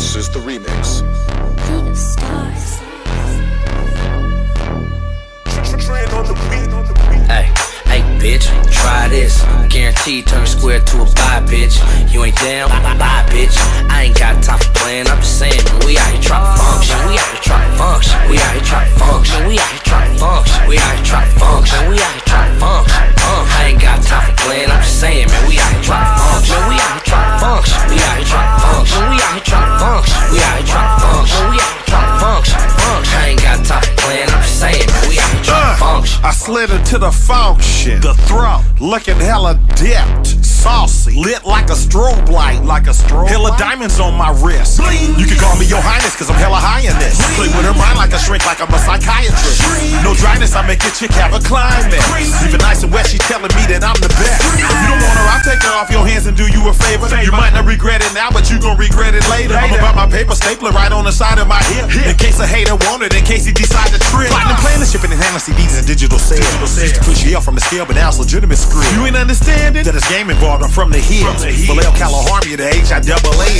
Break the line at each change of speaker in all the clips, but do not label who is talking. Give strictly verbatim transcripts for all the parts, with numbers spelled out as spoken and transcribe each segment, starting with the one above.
This is the remix.
League of Stars.
Hey, hey, bitch, try this. Guaranteed turn square to a bye, bitch. You ain't down, bye, bitch. I ain't got time for playing. I'm just saying, man, we out here trying to function. We out here trying to function. We out here trying to function. We out here trying to function. We out here trying to function. We out here trying to function. I ain't got time for playing. I'm just saying, man, we out here trying to function. We out here trying to function. We out here trying to function. We out here trying to function. We out here trying to function. We out here trying to function. I ain't got time for playing. I'm just saying, man, we out here trying to function.
I slid into the function, the throat, looking hella dipped, saucy, lit like a strobe light, like a strobe hella light? Diamonds on my wrist. Bling. You can call me your highness, cause I'm hella high in this. Play with her mind like a shrink, like I'm a psychiatrist. No dryness, I make a chick have a climax. Even nice and wet, she telling me that I'm the best. If you don't want her, I'll take her off your hands and do you a favor. You might not regret it now, but you gon' regret it later. I'm about my paper stapler right on the side of my hip, in case a hater want it, in case he decide to trip. Plotting and planning, shipping and handling C Ds and digital sales. Used to push you off from the scale, but now it's legitimate script. You ain't understanding that it's game involved. I'm from the hills. Vallejo, California, the H I double A.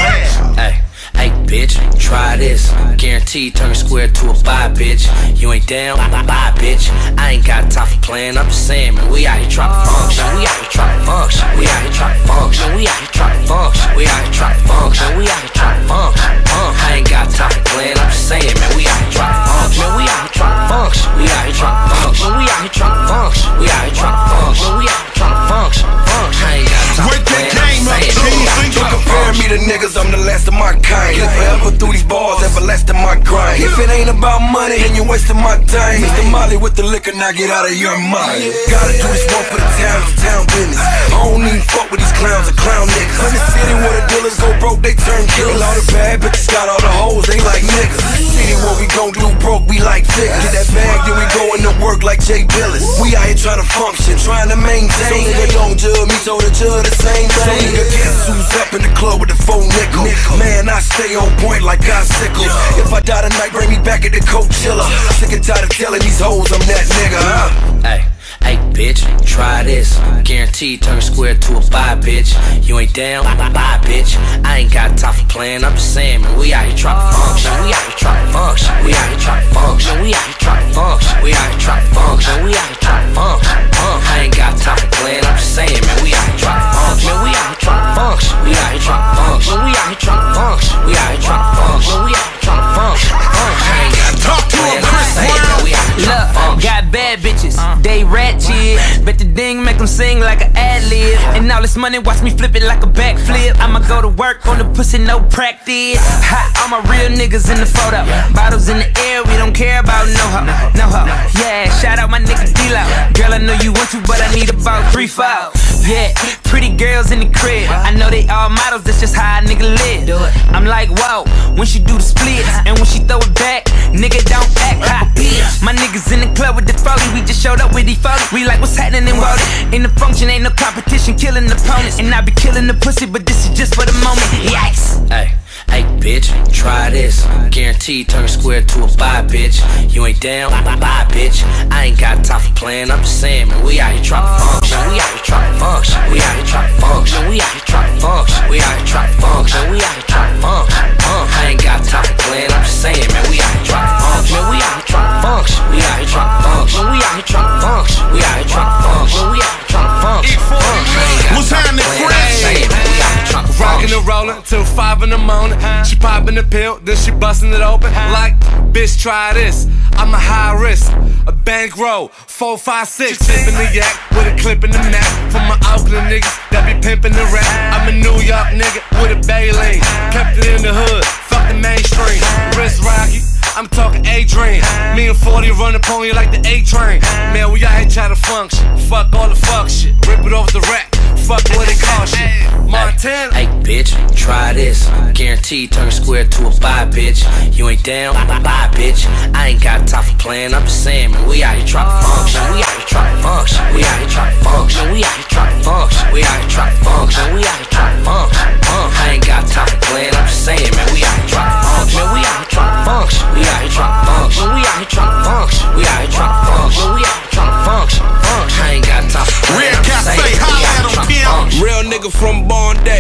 Hey, hey, bitch, try this. Guaranteed turn square to a bye, bitch. You ain't down, bye, bitch. I ain't got time for playing. I'm just saying, man, we out here trying to function. We out here trying to function. We out here trying to function. We out here trying to function. We out here trying to function. We out here trying to function. I ain't got time for playing. I'm just saying, man, we out here trying to function. We out here trying to function. We out here trying to function. We out here trying to function. We out here trying to function. We out here trying to function. I ain't got time for playing. I'm just saying,
don't compare me to niggas, I'm the last of my kind. Live forever through these bars, everlasting my grind. If it ain't about money, then you're wasting my time. Mister Molly with the liquor, now get out of your mind. Gotta do this one for the town, it's town business. I don't even fuck with these clowns or clown niggas. In the city where the dealers go broke, they turn killers. All the bad bitches got all the hoes, they like niggas. City where we gon' do broke, we like figures. Get that bag, then we going to work like Jay Billis. We out here trying to function, trying to maintain. So nigga don't judge me, so the judge the same thing. So nigga guess who's up in the club with the phone nickel. Man, I stay on point like icicles. If I die tonight, bring me back at the Coachella. Sick and tired of telling these hoes I'm that nigga, huh?
Hey, hey, bitch, try this. Guaranteed turn square to a bye, bitch. You ain't down, bye, bitch. I ain't got time for playing. I'm just saying, man, we out here trying to function. We out here trying to function. We out here trying to function. We out here trying to function. We out here trying to function. We out here trying to function. I ain't got time for playing. I'm just saying, man, we out here trying to function. We out here trying to function. We out here trying to function. We out here trying to function. We out here trying to function. We out here trying to function. I ain't got time for playing. I'm just saying, man, we out here trying to function.
Got bad bitches, they ratchet. Bet the ding make them sing like an ad-lib. And all this money watch me flip it like a backflip. I'ma go to work on the pussy, no practice. Hot, all my real niggas in the photo. Bottles in the air, we don't care about no hoe, no hoe. Yeah, shout out my nigga D-Lo. Girl, I know you want to, but I need about three, four. Yeah, pretty girls in the crib. I know they all models, that's just how a nigga live. I'm like, whoa, when she do the splits and when she throw it back, nigga don't act hot. My niggas in the club with the foley, we just showed up with the foley. We like what's happening and wrote it. In the function, ain't no competition, killing opponents. And I be killing the pussy, but this is just for the moment. Yikes.
Hey, hey, bitch, try this. Guaranteed turn square to a bye, bitch. You ain't down, bye, bitch. I ain't got time for playing. I'm just saying, man, we out here trying to function. We out here trying to function. We out here trying to function. We out here trying to function. We out here trying to function. We out here trying to function. I ain't got time for playing. I'm just saying, man, we out here trying to function. We out here trying to function. We out here trying to function. We out here trying to function. We out here trying to function. We out here trying to function.
What's happening, Craig?
Rockin' and rollin' till five in the morning. She poppin' the pill, then she bustin' it open. Like, bitch, try this. I'm a high risk, a bankroll, four, five, six. Tippin' the yak with a clip in the Mac. For my Oakland niggas that be pimpin' the rap. I'm a New York nigga with a Bailey. Kept it in the hood, fuck the mainstream. Wrist rocky, I'm talking A-Dream. Me and forty run up on you like the A-Train. Man, we out here try to function. Fuck all the fuck shit, rip it off the rack. Fuck what it cost shit. Montana.
Hey, bitch, try this. Guaranteed turn square to a bye, bitch. You ain't down, bye, bitch. I ain't got time for playing. I'm just saying, man, we out here trying to function. We out here trying to function. We out here trying to function. We out here trying to function. We out here trying to function. We out here trying to function. I ain't got time for playing. I'm just saying, man, we out here trying to function. We out here trying to function. We out here trying to function. We out here trying to function. We out here trying to function. We out here trying to function. I ain't got time for playing. I'm just saying, we out here trying to function.
Real nigga from Bondi, y'all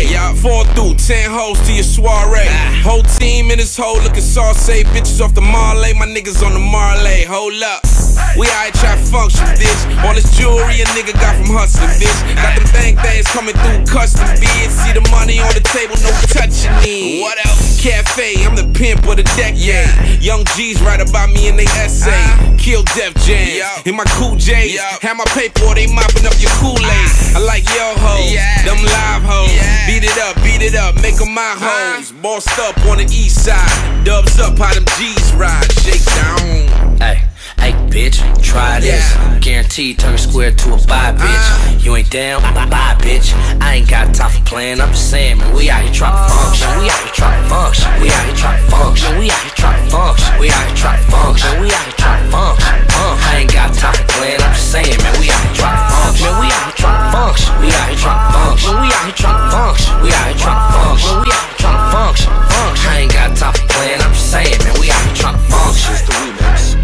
fall through, ten hoes to your soiree. Whole team in this hole looking saucy. Bitches off the Marley, my niggas on the Marley. Hold up. We out here try to function, bitch. All this jewelry a nigga got from hustling, bitch. Got them thang things coming through custom, bitch. See the money on the table, no touching it. What else? Cafe, I'm the pimp of the decade. Young G's write about me in they essay. Kill Def Jam in my cool J's. Have my paper or they mopping up your Kool-Aid. I like yo hoes, them live hoes. Beat it up, beat it up, make them my hoes. Bossed up on the east side. Dubs up how them G's ride. Shake down.
Hey. Hey bitch, try this. Guaranteed turn a square to a buy, bitch. You ain't down, bye, bitch. I ain't got time for playing. I'm just saying, man, we out here trying to function. We out here trying to function. We out here trying to function. We out here trying to function. We out here trying to function. We out here trying to function. I ain't got time for playing. I'm just saying, man, we out here trying to function. We out here trying to function. We out here trying to function. We out here trying to function. We out here trying to function. We out here trying to function. I ain't got time for playing. I'm just saying, man, we out here trying to function. It's the remix.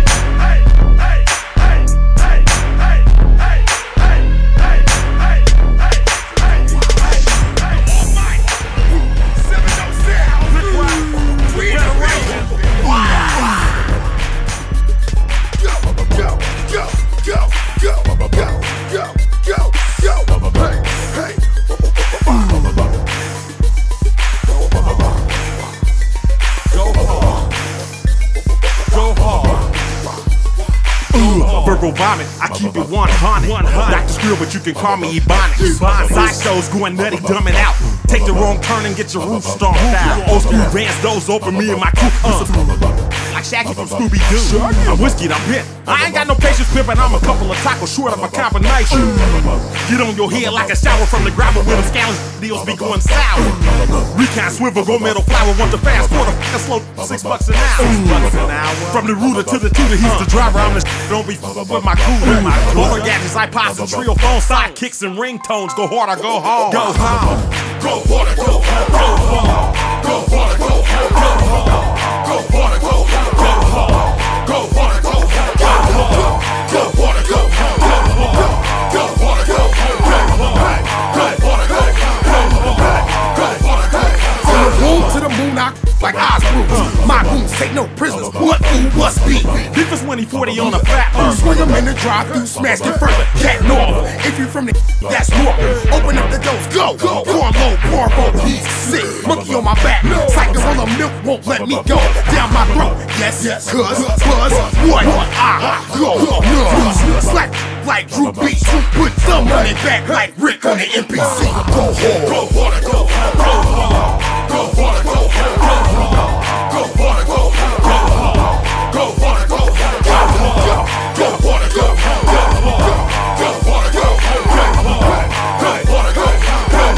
Virgo vomit, I keep it one hundred. Doctor Skrill, but you can call me Ebonics. Side shows going nutty, dumbing out. Take the wrong turn and get your roof stomped out. Old school Vans, those open, me and my crew. Uh. Like Shaggy from Scooby-Doo. I'm whiskey, I'm bit. I ain't got no patience pimping, I'm a couple of tacos short of a combination. Get on your head like a shower from the gravel with them scallons. Deals be going sour. Recon swivel, go metal flower. Want the fast quarter, f***ing slow, six bucks an hour. From the rooter to the tutor, he's the driver. I'm the sh- don't be f***ing with my cooler. All the gadgets, iPods, and trio phone sidekicks and ringtones. Go hard or go home. Go home.
Go hard or go home. Go home. Go hard or go home. Go home. Go hard or go home. Go home. Go hard or go home. Go home. Go hard or go home. Go home. Go hard or go home. Go home. Go hard or go home. Go hard or go home.
From the room to the moon, I like Oz rules. My rooms take no prisoners. What food must be?
This is when he forty on a fat.
You swing them in the drive-through, smash it further. Cat north. If you from the that's normal. Open up the doors, go. Corn low, porn roll, he's sick. Monkey on my back. Cycles on the milk won't let me go. Down my throat. Yes, yes, cuz, buzz, what? I go, no. Slack like Drew Beach. Put some money back like Rick on the N P C. Go hard.
Go hard, go hard, go hard. Go hard, go hard, go hard. Go hard, go hard, go hard. Go hard, go hard, go hard. Go hard, go hard, go hard. Go hard, go hard, go hard. Go hard, go hard,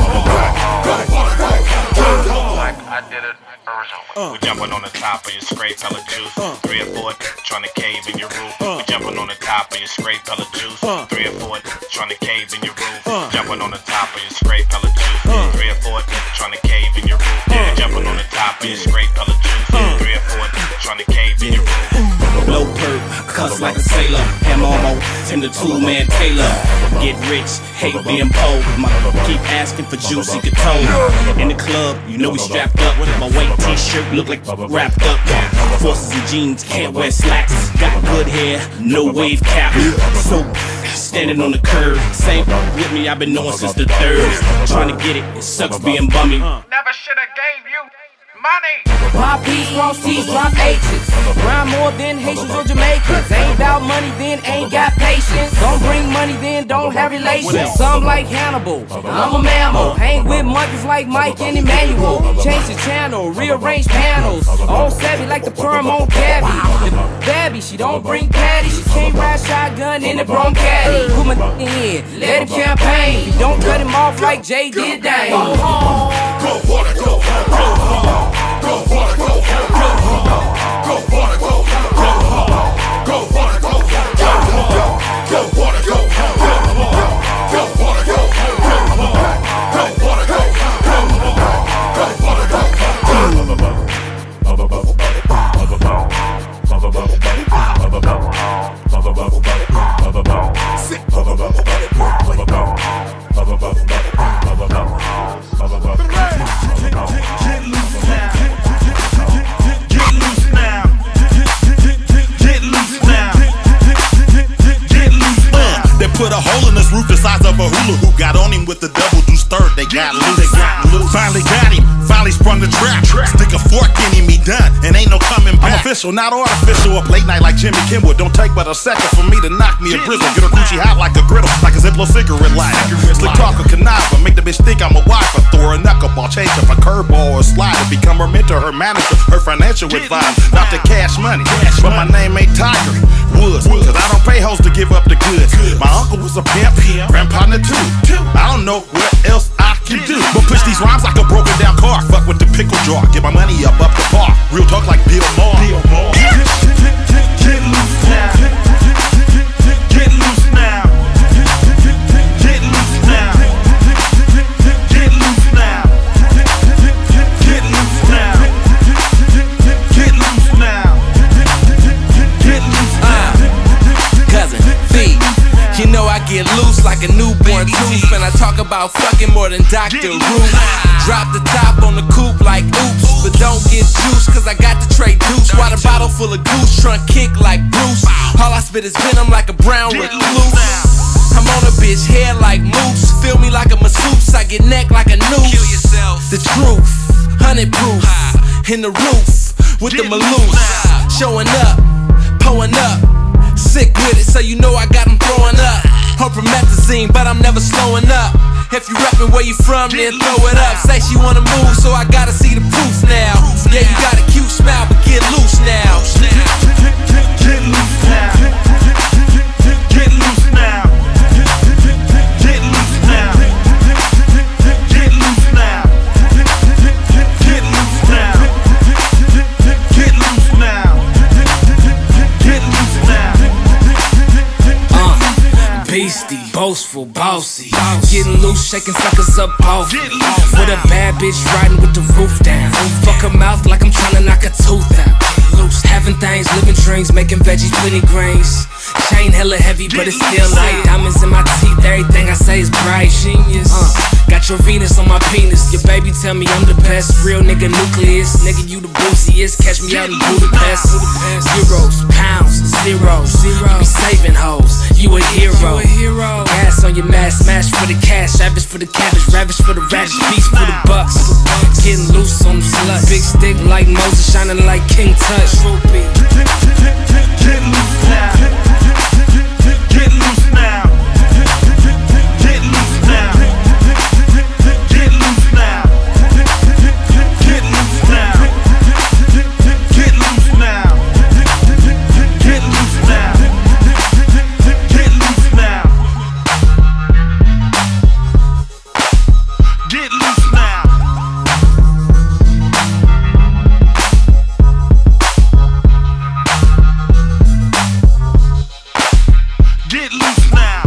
go hard. Go hard, go hard.
Like I did it originally. We jumping on the top of your scrape hella juice. Three or four trying to cave in your roof. We jumping on the top of your scrape hella juice. Three or four trying to cave in your roof. Jumping on the top of your scrape hella juice. Three or four trying to cave in your roof. Yeah, jumping on the top of your scrape hella juice. Three or four trying to cave in your roof.
Blow perp, cuss like a sailor. Hammer on my Tim the two-man Taylor. Get rich, hate being poor. My keep asking for juicy guitar. In the club, you know we strapped up. My white t-shirt look like wrapped up. Forces and jeans, can't wear slacks. Got good hair, no wave cap. So standing on the curb, same with me, I've been knowing since the third. Trying to get it, it sucks being bummy.
Never shoulda gave you money.
Pop P's, cross T's, drop H's. Grind more than Haitians or Jamaicans. Ain't about money, then ain't got patience. Don't bring money, then don't have relations. Some like Hannibal, I'm a mammal. Hang with monkeys like Mike and Emmanuel. Change the channel, rearrange panels. All savvy like the perm on Gabby. The Babby, she don't bring patty. She can't ride shotgun in the Broncaddy. Put my in, let him campaign. If you don't cut him off like Jay did, dang.
Go hard, go hard, go hard. Go hard, go hard, go hard. Go hard, go hard, go hard. Go hard, go hard, go hard. Go hard, go hard, go hard. Go hard, go hard, go hard. Go hard, go hard, go hard. Go hard, go hard. Sick.
loose. Finally got him, finally sprung the trap. Stick a fork in him, he done, and ain't no coming back. I'm official, not artificial. Up late night like Jimmy Kimmel. Don't take but a second for me to knock me a grizzle. Get her coochie hot like a griddle, like a Ziplo cigarette lighter. Slick talk a conniver, make the bitch think I'm a wife. I throw her a knuckleball, change up a curveball or a slider. Become her mentor, her manager, her financial advisor. Not the cash money, but my name ain't Tiger Woods, cause I don't pay hoes to give up the goods. My uncle was a pimp, grandpa too. I don't know what else I can do but push these rhymes like a broken down car. Fuck with the pickle jar, get my money up, up the bar. Real talk like Bill Maher. Get loose now. Get loose now. Get loose now. Get loose now. Get loose now. Get loose now. Get loose now.
Cousin V, you know I get loose like a newborn tooth, and I talk about fucking more than Doctor Ruth. Drop the top on the coupe like oops, but don't get juice, cause I got the tray deuce. Water bottle full of goose, trunk kick like Bruce. All I spit is venom like a brown recluse. I'm on a bitch head like moose, feel me like a masseuse, I get neck like a noose. The truth, hundred proof, in the roof, with the maloose. Showing up, pulling up, sick with it, so you know I got them throwing up. On promethazine, but I'm never slowing up. If you reppin' where you from, then throw it up. Say she wanna move, so I gotta see the proof now. Yeah, you got a cute smile, but get loose now.
Get loose now. Get loose now. Get loose now. Get loose now. Get loose now. Get loose now. Get loose now.
Uh, beastie, boastful, bossy. Getting loose, shaking suckers up off me. With a bad bitch riding with the roof down. Fuck her mouth like I'm trying to knock a tooth out. Having things, living dreams, making veggies, plenty grains. Chain hella heavy, but it's still light. Diamonds in my teeth, everything I say is bright. Genius. Uh, got your Venus on my penis. Your baby tell me I'm the best. Real nigga nucleus. Nigga, you the booziest. Catch me out in Budapest. Euros, pounds, zeros. You be saving hoes. You a hero. Gas on your mask, smash for the cash. Savage for the cabbage, ravish for the radish, beast for the bucks. Getting loose on them sluts. Big stick like Moses, shining like King Tut.
Get loose now. Get loose now. Get loose now. Get loose now. Get loose now. Get loose now. Get loose now. Get loose now. Get loose now. Get loose now.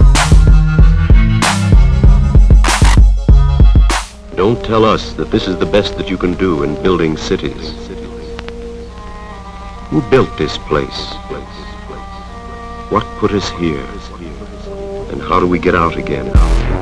Don't tell us that this is the best that you can do in building cities. Who built this place? What put us here? And how do we get out again?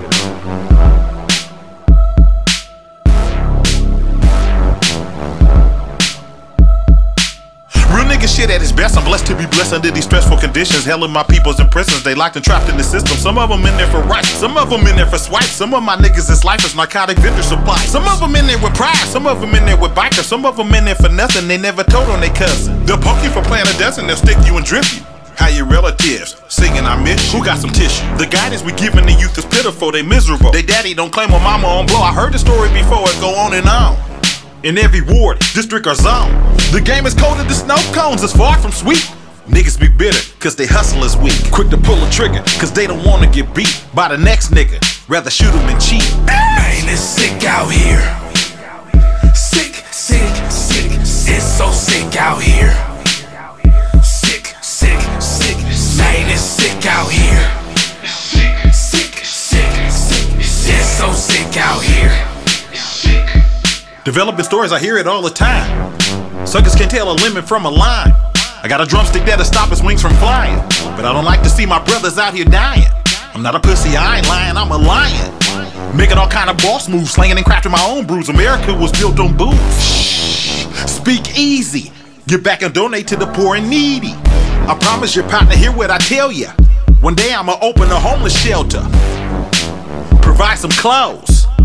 Shit at its best, I'm blessed to be blessed under these stressful conditions. Hell of my people's in prisons, they locked and trapped in the system. Some of them in there for rights, some of them in there for swipes. Some of my niggas is life as narcotic vendor supply. Some of them in there with pride, some of them in there with bikers. Some of them in there for nothing, they never told on they cousin. They'll poke you for playing a dozen, they'll stick you and drip you. How your relatives singing I miss you? Who got some tissue? The guidance we giving the youth is pitiful, they miserable. They daddy don't claim a mama on blow. I heard the story before, it go on and on. In every ward, district or zone, the game is cold as the snow cones, it's far from sweet. Niggas be bitter, cause they hustle is weak. Quick to pull a trigger, cause they don't wanna get beat by the next nigga. Rather shoot him and cheat.
Man, it's sick out here. Sick, sick, sick. It's so sick out here. Sick, sick, sick. Man, it's sick out here. Sick, sick, sick, sick. It's so sick out here.
Developing stories, I hear it all the time. Suckers can tell a lemon from a lime. I got a drumstick that'll stop his wings from flying. But I don't like to see my brothers out here dying. I'm not a pussy, I ain't lying, I'm a lion. Making all kind of boss moves, slanging and crafting my own brews. America was built on booze. Shh, speak easy. Give back and donate to the poor and needy. I promise your partner, hear what I tell ya. One day I'ma open a homeless shelter, provide some clothes,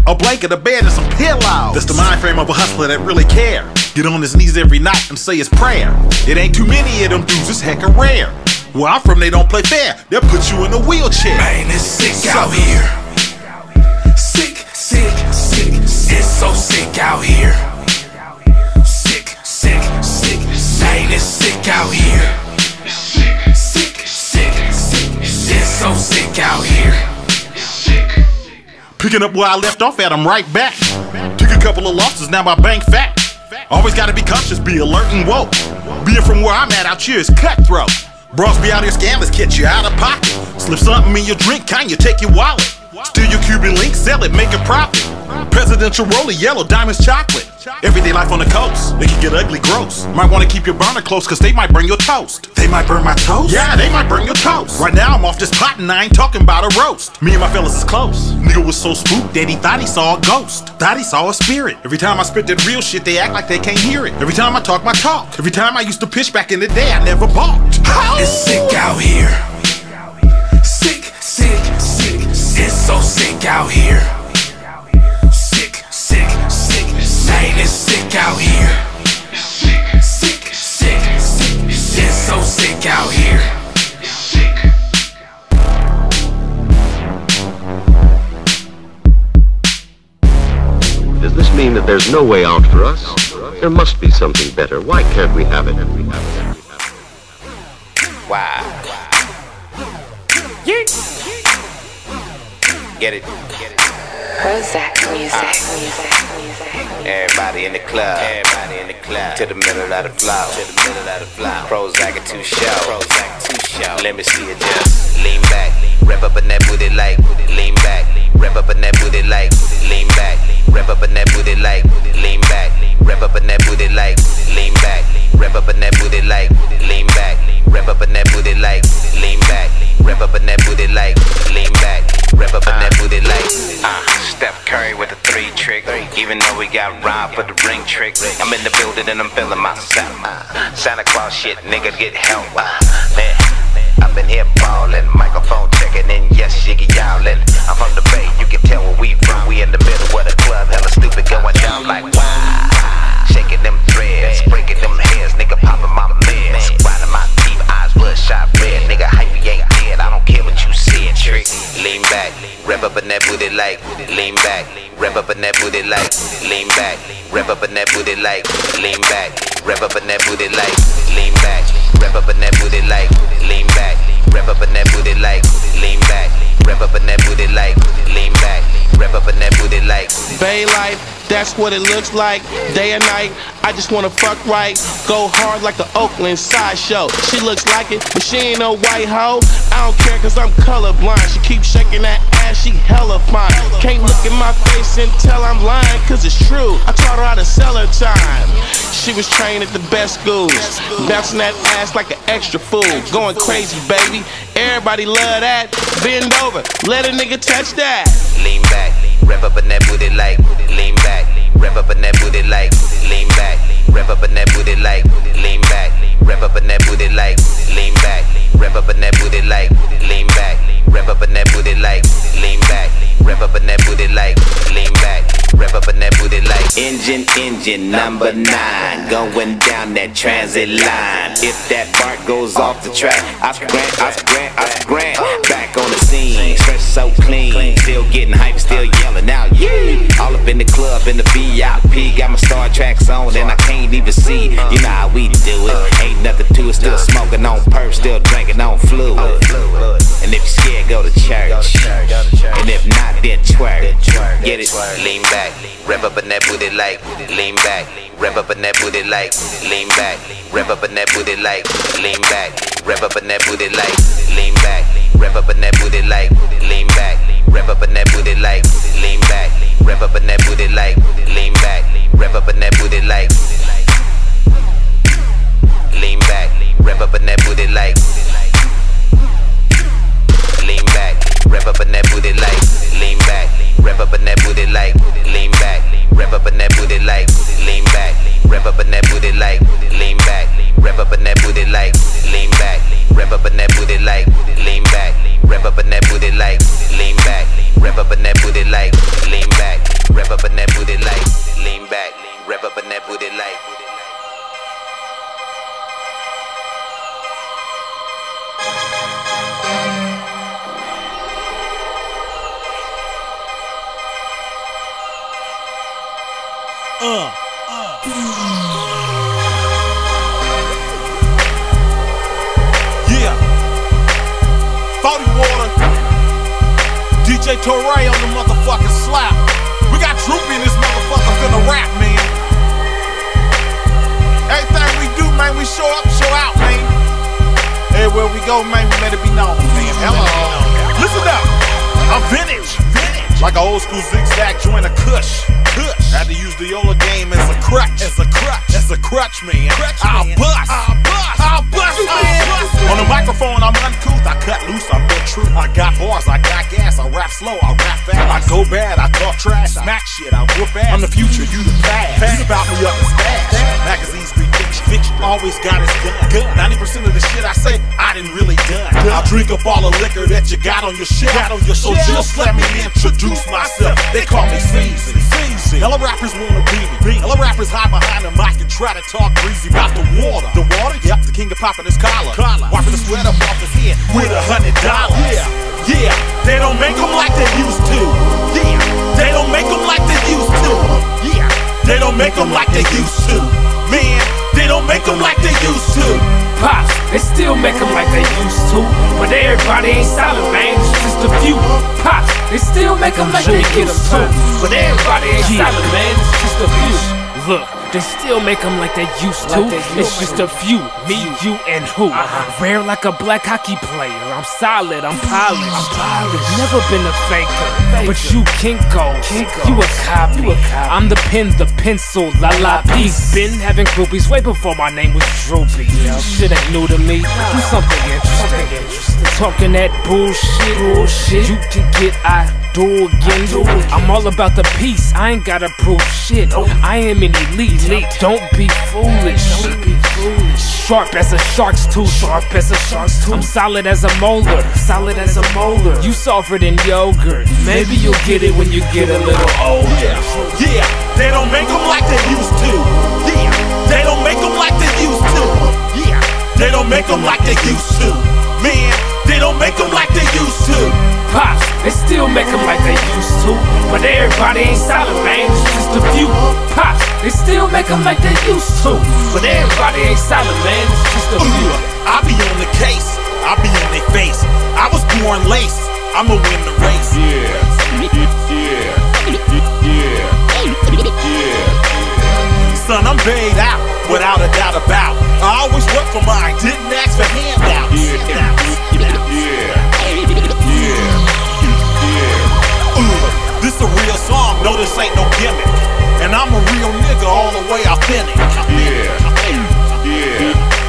a blanket, a bed, and some pillows. That's the mind frame of a hustler that really care. Get on his knees every night and say his prayer. It ain't too many of them dudes, it's hecka rare. Where I'm from, they don't play fair. They'll put you in a wheelchair.
Man, it's sick out here. Sick, sick, sick. It's so sick out here. Sick, sick, sick. Man, it's sick out here. Sick, sick, sick. It's so sick out here.
Picking up where I left off at, I'm right back. Took a couple of losses, now my bank fat. Always gotta be conscious, be alert and woke. Being from where I'm at out here is cutthroat. Bros be out here scammers, catch you out of pocket. Slip something in your drink, can you take your wallet? Steal your Cuban link, sell it, make a profit. Presidential roller, yellow, diamonds, chocolate. Everyday life on the coast, it can get ugly, gross. Might wanna keep your burner close, cause they might burn your toast. They might burn my toast? Yeah, they might burn your toast. Right now I'm off this pot and I ain't talking about a roast. Me and my fellas is close. Nigga was so spooked that he thought he saw a ghost. Thought he saw a spirit. Every time I spit that real shit, they act like they can't hear it. Every time I talk my talk. Every time I used to pitch back in the day, I never balked.
It's sick out here. Sick, sick, sick. It's so sick out here. Sick, sick, sick. Man, it's sick out here. Sick, sick, sick. It's so sick out here.
Does this mean that there's no way out for us? There must be something better. Why can't we have it?
Wow. Yeah. Get it.
Prozac music.
Everybody in the club. Everybody in the club. To the middle of the floor. To the middle of the floor. Prozac at two show. Prozac two show. Let me see it just lean back. Rev up in that booty like lean back. Rev up in that booty like lean back. Rev up in that booty like lean back. Rev up in that booty like lean back. Rev up in that booty like lean back. Rev up in that booty like lean back. Rev up in that booty like lean back. Rev up in that booty like uh, Steph Curry with a three trick. Even though we got Rob for the ring trick, I'm in the building and I'm feeling myself. Santa Claus shit, nigga, get help. Man, I've been here ballin', microphone checking in, yes, Shiggy yowlin'. I'm from the Bay, you can tell where we from. We in the middle of the club, hella stupid, going down like wow. Shaking them threads, breaking them heads, nigga popping my meds. Grinding my teeth, eyes bloodshot red, nigga hype, you ain't dead. I don't care what you said, trick. Lean back, rev up in that booty like lean back. Rev up in that booty like lean back. Rev up in that booty like lean back. Rev up in that booty like lean back. Rev up in that booty like lean back. Rev up in that booty like lean back. Rev up in that booty like lean back. Rev up in that booty like
Bay life, that's what it looks like. Day and night, I just wanna fuck right. Go hard like the Oakland sideshow. She looks like it, but she ain't no white hoe. I don't care cause I'm colorblind. She keeps shaking that ass, she hella fine. Can't look in my face and tell I'm lying, cause it's true. I taught her how to sell her time. She was trained at the best schools, bouncing that ass like an extra fool. Going crazy, baby. Everybody love that. Bend over, let a nigga touch that.
Lean back, rev up in that booty like lean back. Rev up in that booty like lean back. Rev up in that booty like lean back. Rev up in that booty like lean back. Rev up in that booty like lean back. Rev up in that booty like lean back. Rev up in that booty like lean back. Rev up in that booty like engine, engine number nine, going down that transit line. If that BART goes off the track, Oscar Grant, Oscar Grant, Oscar Grant, back on the scene, fresh so clean, still getting hype, still yelling out, yeah. All up in the club, in the V I P, got my Star Tracks on and I can't even see. You know how we do it, ain't nothing to it, still smoking on perp, still drinking on fluid. And if you're scared, go to church, and if not, then twerk. Get it, lean back, rev up in that booty like lean back. Rev up in that booty like lean back. Rev up in that booty like lean back. Rev up in that booty like lean back. Rev up in that booty like lean back. Rev up in that booty like lean back. Rev up in that booty like lean back. Rev up in that booty like lean back. Rev up in that booty like lean back. Rev up in that booty like lean back. Rev up in that booty like lean back. Rev up in that booty like lean back. Rev up in that booty like lean back. Rev up in that booty like lean back. Rev up in that booty like lean back. Rev up in that booty like lean back. Rev up in that booty like lean back.
Uh, uh. Yeah. forty water. D J Torre on the motherfucking slap. We got Droopy in this motherfucker finna rap, man. Everything we do, man, we show up, show out, man. Everywhere we go, man, we let it be known, man. Hello. Listen up. I'm vintage. Vintage. Like an old school zigzag joint of Kush. Kush. Had to use the Yola game as a crutch. As a crutch. As a crutch, man. Crutch, I'll man. bust. I'll bust. I'll bust, man. Bust. On the microphone, I'm uncouth. I cut loose, I'm the truth. I got bars, I got gas. I rap slow, I rap fast. I go bad, I talk trash. I smack shit, I whoop ass. I'm the future, you the past. This about me up and stash. Magazines be fiction. Fiction always got its gun. gun. ninety percent of the shit I say, I didn't really done. I'll drink up all the liquor that you got on your shelf. Got on your so just let me introduce myself. They call me Season. Season. Hella rappers wanna be me. Hella rappers hide behind the mic and try to talk breezy about the water. The water? Yep, the king of popping his collar. collar. Wiping the sweat up off his head with a hundred dollars. Yeah, yeah. They don't make them like they used to. Yeah, they don't make them like they used to. Yeah, they don't make them like they used to. Man, they don't make them like they used to.
Pops, they still make them like they used to, but everybody ain't solid, man, it's just a few. Pops, they still make them like they used to, but everybody ain't solid, man, it's just a few. Look, they still make them like they used to, it's just a few. Me, you, and who? Rare like a black hockey player, I'm solid, I'm polished. Never been a faker, but you Kinko, you a copy. I'm the pen, the pencil, la la piece. Been having groupies way before my name was Droopy. Shit ain't new to me, do something interesting. Talking that bullshit, bullshit. You can get I do again. I'm all about the peace, I ain't gotta prove shit. I am an elite, don't be foolish. Sharp as a shark's tooth, sharp as a shark's tooth. I'm solid as a molar, solid as a molar. You softer than yogurt, maybe you'll get it when you get a little older.
Yeah, they don't make them like they used to. Yeah, they don't make them like they used to. Yeah, they don't make them like they used to. Man, they don't make them like they used to.
Pops, they still make them like they used to, but everybody ain't solid, man, it's just a few. Pops, they still make them like they used to, but everybody ain't solid, man, it's just a few.
I be on the case, I be on their face. I was born lace, I'ma win the race. Yeah, yeah, yeah, yeah. Son, I'm paid out, without a doubt about. I always work for mine, didn't ask for handouts. Yeah, yeah, yeah. This a real song, no this ain't no gimmick. And I'm a real nigga all the way authentic. Yeah, yeah,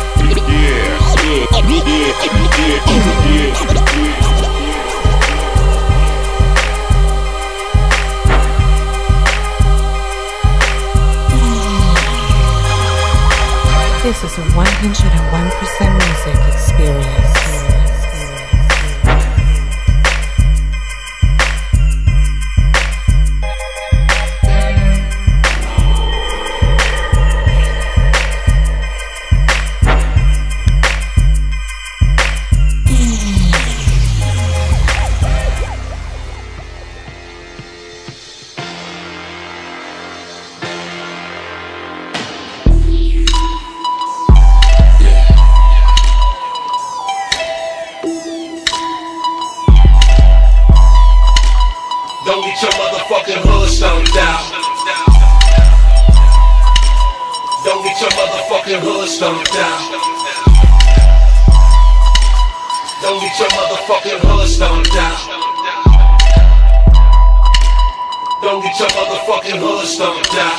This is a one hundred one percent music experience.
Don't get your motherfucking hood stomped out. Don't get your motherfucking hood stomped out. Don't get your motherfucking hood stomped out. Don't get your motherfucking hood stomped out.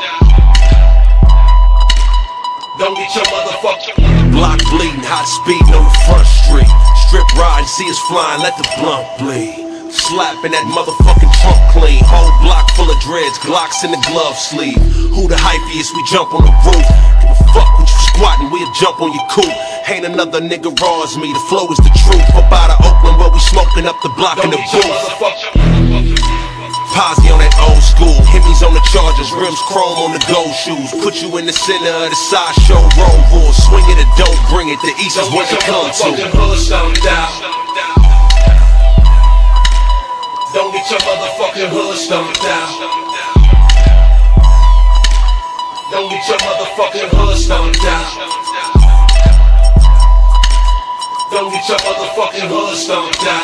Don't get your motherfucking
block bleeding, hot speed on the front street. Strip riding, see us flying, let the blunt bleed. Slapping that motherfucking trunk clean. Whole block full of dreads, Glocks in the glove sleeve. Who the hyphiest? We jump on the roof. Give a fuck when you squatting, we'll jump on your coupe. Ain't another nigga raw as me, the flow is the truth. Up out of Oakland where we smoking up the block in the booth. Posy on that old school, hippies on the Chargers, rims chrome on the gold shoes. Put you in the center of the sideshow, roll rules. Swing it or don't bring it, the East is what it come to.
Don't get your motherfucking hood stomped out.
Don't get your motherfucking hood stoned down. Don't get your motherfucking hood stoned down.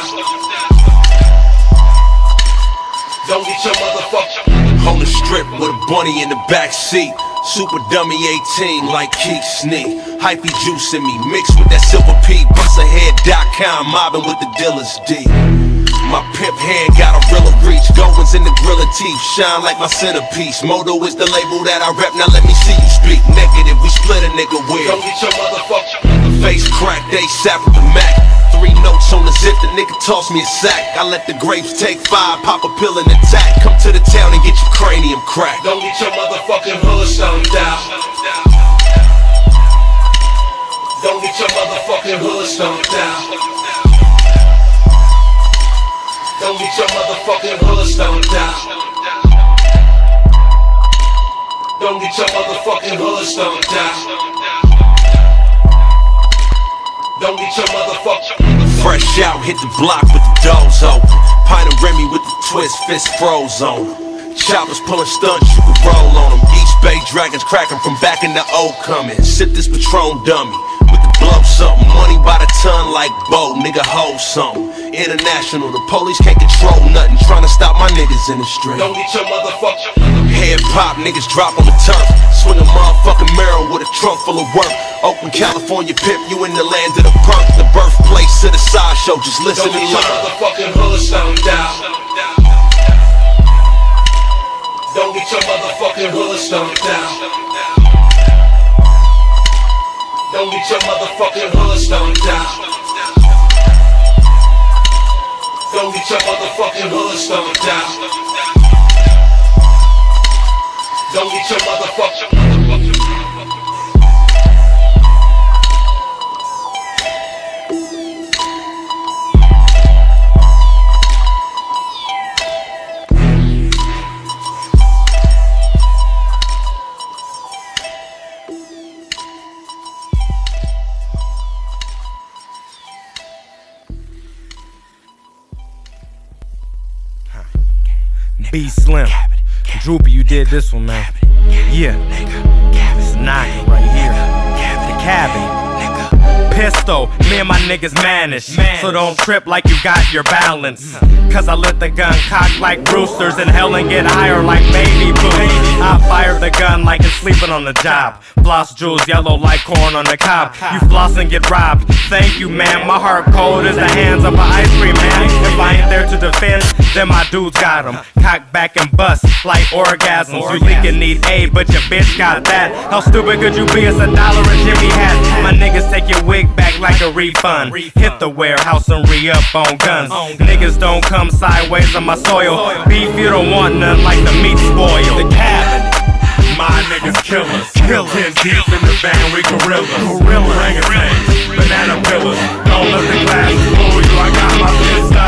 Don't get your motherfucking on the strip with a bunny in the back seat. Super dummy eighteen like Keith Sneak. Hypey juice in me mixed with that silver P. Bust ahead dot com mobbing with the dealers D. My pimp hand got a real reach. Goins in the grilla teeth shine like my centerpiece. Moto is the label that I rep. Now let me see you speak negative. We split a nigga with. Don't get your motherfucker face cracked. They sap with the Mac. Three notes on the zip, the nigga toss me a sack. I let the grapes take five, pop a pill and attack. Come to the town and get your cranium cracked. Don't get your motherfucking hood stoned down. Don't get your motherfucking hood stoned down. Don't get your motherfucking hood stoned down. Don't get your motherfucking hood stoned down. Don't get your motherfucker fresh out, hit the block with the doors open. Pint of Remy with the twist, fist froze on them. Choppers pulling stunts, you can roll on them. East Bay Dragons cracking from back in the old coming. Sip this Patron dummy with the blow something. Money by the ton like Bo, nigga hold something. International, the police can't control nothing. Trying to stop my niggas in the street. Don't get your motherfucker head pop, niggas drop on the turf. Swing a motherfucking barrel with a trunk full of work. Oakland, California pimp, you in the land of the perk. The birthplace of the sideshow, just listen and learn. Don't get your motherfucking hood stoned down. Don't get your motherfucking hood stoned down. Don't get your motherfucking hood stoned down. Don't get your motherfucking hood stoned down. Don't get your motherfucking
B Slim, Droopy, you did this one, man. Yeah, it's knocking right here. The cabin. Pistol, me and my niggas manish. So don't trip like you got your balance. Cause I let the gun cock like roosters in hell and get higher like baby boots. I fire the gun like it's sleeping on the job. Floss jewels yellow like corn on the cob. You floss and get robbed. Thank you, man. My heart cold as the hands of an ice cream man. If I ain't there to defend, then my dudes got them. Cock back and bust like orgasms. You leaking need aid, but your bitch got that. How stupid could you be? It's a dollar a Jimmy hat. My niggas take your wig back like a refund. Hit the warehouse and re-up on guns. Niggas don't come sideways on my soil. Beef, you don't want none like the meat spoil. The cabin. My niggas killers. Killers. Ten deep in the van, we gorillas. Gorilla. Orangutans. Banana pillars. Don't let the glass fool you. I got my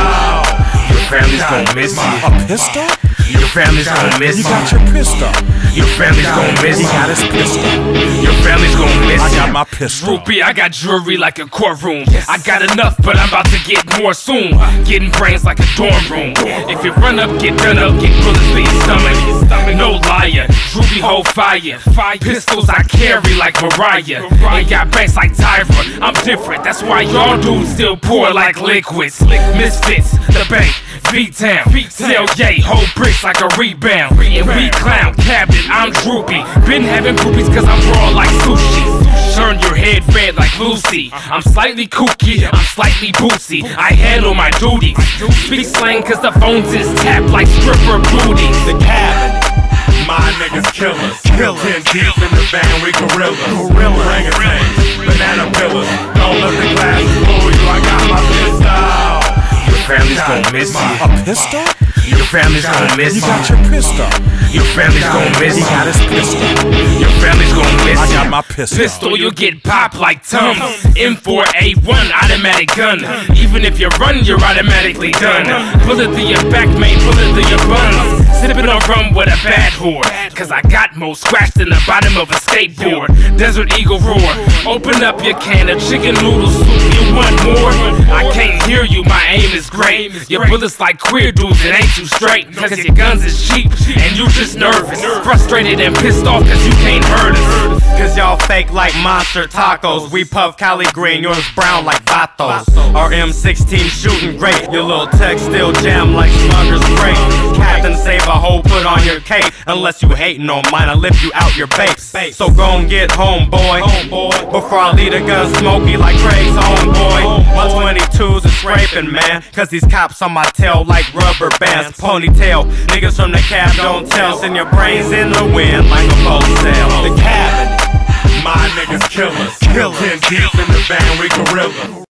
pistol. Your family's gonna miss you. A pistol? Your family's gonna miss you. You got your pistol. Your family's gonna miss you. He got his pistol. Your family's gonna miss you. I got my pistol.
Droopy, I got jewelry like a courtroom. I got enough, but I'm about to get more soon. Getting brains like a dorm room. If you run up, get done up, get bullets for your stomach. No liar, Droopy hold fire. Pistols I carry like Mariah. Ain't got banks like Tyra. I'm different, that's why y'all dudes still pour like liquids. Misfits, the bank. V-Town, sell yay, hold bricks like a rebound. And we clown, cabinet, I'm droopy. Been having groupies cause I'm raw like sushi. Turn your head red like Lucy. I'm slightly kooky, I'm slightly bootsy. I handle my duties. Speak slang cause the phones is tapped like stripper booties. The cabin. My niggas killers. Killers. Ten deep in the van, we gorillas. Gorilla. Orangutans. Banana pillars. Don't let the glass fool you. I got my pistol. Your family's gonna miss you. A pistol? Your family's gonna miss you. You got your pistol. Your family's gonna miss you. He got his pistol. Your family's gonna miss you. I got my pistol. Pistol, you'll get popped like Tums. M four A one automatic gun. Even if you run, you're automatically done. Bullet to your back, mate, bullet to your buns. Sipping on rum with a bad whore. Cause I got more scratched in the bottom of a skateboard. Desert Eagle roar. Open up your can of chicken noodle soup. You want more? I can't hear you, my aim is great. Your bullets like queer dudes, it ain't you straight, cause your guns is cheap, and you just nervous, frustrated and pissed off cause you can't hurt us.
Cause y'all fake like monster tacos. We puff Cali green, yours brown like Vatos. Our M sixteen shooting great, your little tech still jam like Slugger's great. Captain save a hole, put on your cape. Unless you hating on mine, I lift you out your base. So gon' get home, boy, before I leave the gun smoky like Craig's homeboy. My twenty-twos is scraping, man, cause these cops on my tail like rubber bands. Ponytail, niggas from the cab don't tell. Send your brains in the wind like a boat sail. The cabin, my niggas killers. Ten deep in the van, we gorilla.